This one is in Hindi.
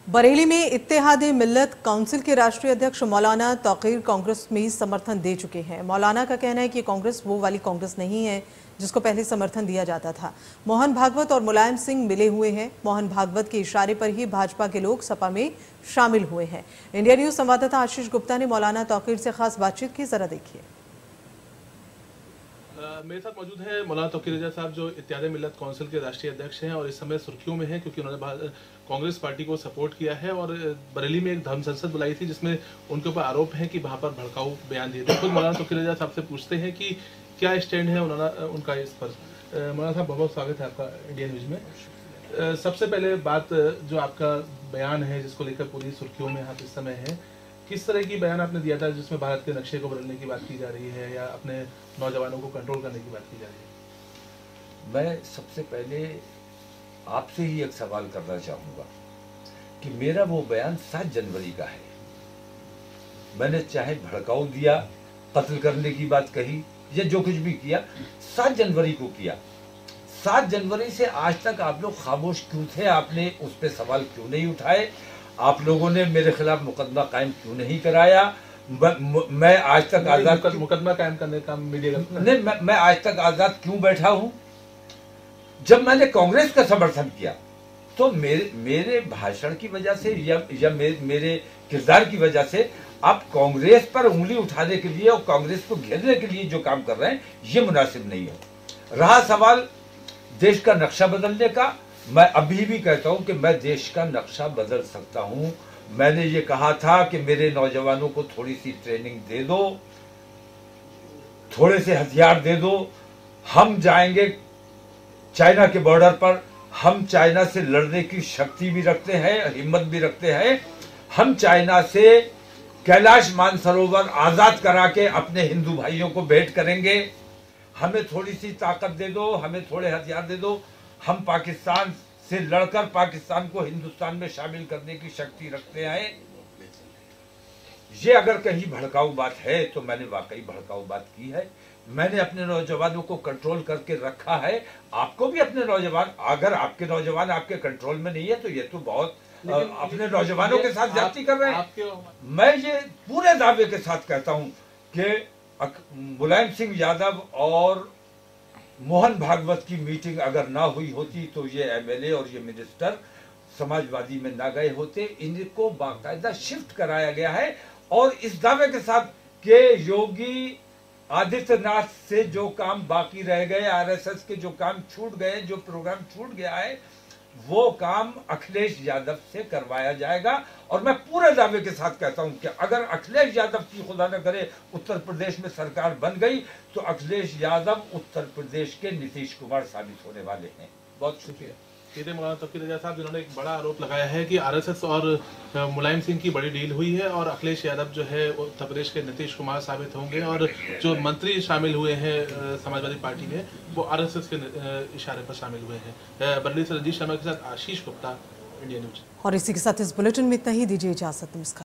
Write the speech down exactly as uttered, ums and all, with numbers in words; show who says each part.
Speaker 1: बरेली में इत्तेहाद मिल्लत काउंसिल के राष्ट्रीय अध्यक्ष मौलाना तौकीर कांग्रेस में समर्थन दे चुके हैं। मौलाना का कहना है कि कांग्रेस वो वाली कांग्रेस नहीं है जिसको पहले समर्थन दिया जाता था। मोहन भागवत और मुलायम सिंह मिले हुए हैं। मोहन भागवत के इशारे पर ही भाजपा के लोग सपा में शामिल हुए हैं। इंडिया न्यूज संवाददाता आशीष गुप्ता ने मौलाना तौकीर से खास बातचीत की, जरा देखिए।
Speaker 2: Uh, मेरे साथ मौजूद है मौलाना तौकीर रजा साहब, जो इत्तेहाद मिल्लत काउंसिल के राष्ट्रीय अध्यक्ष हैं और इस समय सुर्खियों में हैं क्योंकि उन्होंने कांग्रेस पार्टी को सपोर्ट किया है और बरेली में एक धर्म संसद बुलाई थी जिसमें उनके ऊपर आरोप है कि वहां पर भड़काऊ बयान दिए थे। खुद मौलाना तौकीर रजा साहब से पूछते हैं कि क्या स्टैंड है उन्होंने उनका इस पर। मौलाना साहब, बहुत बहुत स्वागत है आपका इंडिया न्यूज में। सबसे पहले बात, जो आपका बयान है जिसको लेकर पूरी सुर्खियों में आप इस समय है, किस तरह की बयान आपने दिया था जिसमें भारत के नक्शे को बदलने की बात की जा रही है या अपने नौजवानों को कंट्रोल करने की बात की जा रही है?
Speaker 3: मैं सबसे पहले आपसे ही एक सवाल करना चाहूँगा कि मेरा वो बयान सात जनवरी का है। मैंने चाहे भड़काऊ दिया, कत्ल करने की बात कही या जो कुछ भी किया, सात जनवरी को किया। सात जनवरी से आज तक आप लोग खामोश क्यों थे? आपने उस पर सवाल क्यों नहीं उठाए? आप लोगों ने मेरे खिलाफ मुकदमा कायम क्यों नहीं कराया? मैं आज तक आजाद
Speaker 2: मुकदमा कायम करने का मीडिया
Speaker 3: नहीं, मैं, मैं आज तक आजाद क्यों बैठा हूं? जब मैंने कांग्रेस का समर्थन किया तो मेरे मेरे भाषण की वजह से या, या मे, मेरे किरदार की वजह से आप कांग्रेस पर उंगली उठाने के लिए और कांग्रेस को घेरने के लिए जो काम कर रहे हैं, ये मुनासिब नहीं है। रहा सवाल देश का नक्शा बदलने का, मैं अभी भी कहता हूं कि मैं देश का नक्शा बदल सकता हूं। मैंने ये कहा था कि मेरे नौजवानों को थोड़ी सी ट्रेनिंग दे दो, थोड़े से हथियार दे दो, हम जाएंगे चाइना के बॉर्डर पर। हम चाइना से लड़ने की शक्ति भी रखते हैं, हिम्मत भी रखते हैं। हम चाइना से कैलाश मानसरोवर आजाद करा के अपने हिंदू भाइयों को भेंट करेंगे। हमें थोड़ी सी ताकत दे दो, हमें थोड़े हथियार दे दो। हम पाकिस्तान से लड़कर पाकिस्तान को हिंदुस्तान में शामिल करने की शक्ति रखते हैं। ये अगर कहीं भड़काऊ बात है तो मैंने वाकई भड़काऊ बात की है। मैंने अपने नौजवानों को कंट्रोल करके रखा है। आपको भी अपने नौजवान, अगर आपके नौजवान आपके कंट्रोल में नहीं है तो ये तो बहुत अपने नौजवानों के साथ जाति कर रहे हैं। मैं ये पूरे दावे के साथ कहता हूं कि मुलायम सिंह यादव और मोहन भागवत की मीटिंग अगर ना हुई होती तो ये एमएलए और ये मिनिस्टर समाजवादी में ना गए होते। इनको बाकायदा शिफ्ट कराया गया है और इस दावे के साथ कि योगी आदित्यनाथ से जो काम बाकी रह गए, आरएसएस के जो काम छूट गए, जो प्रोग्राम छूट गया है, वो काम अखिलेश यादव से करवाया जाएगा। और मैं पूरे दावे के साथ कहता हूं कि अगर अखिलेश यादव की खुदा न करे उत्तर प्रदेश में सरकार बन गई तो अखिलेश यादव उत्तर प्रदेश के नीतीश कुमार साबित होने वाले हैं। बहुत शुक्रिया।
Speaker 2: ये थे मौलाना तौकीर रजा साहब, जिन्होंने एक बड़ा आरोप लगाया है कि आरएसएस और मुलायम सिंह की बड़ी डील हुई है और अखिलेश यादव जो है उत्तर प्रदेश के नीतीश कुमार साबित होंगे और जो मंत्री शामिल हुए हैं समाजवादी पार्टी में वो आरएसएस के इशारे पर शामिल हुए हैं। बरेली से रजीश शर्मा के साथ आशीष गुप्ता, इंडिया न्यूज।
Speaker 1: और इसी के साथ इस बुलेटिन में इतना ही। दीजिए इजाजत, नमस्कार।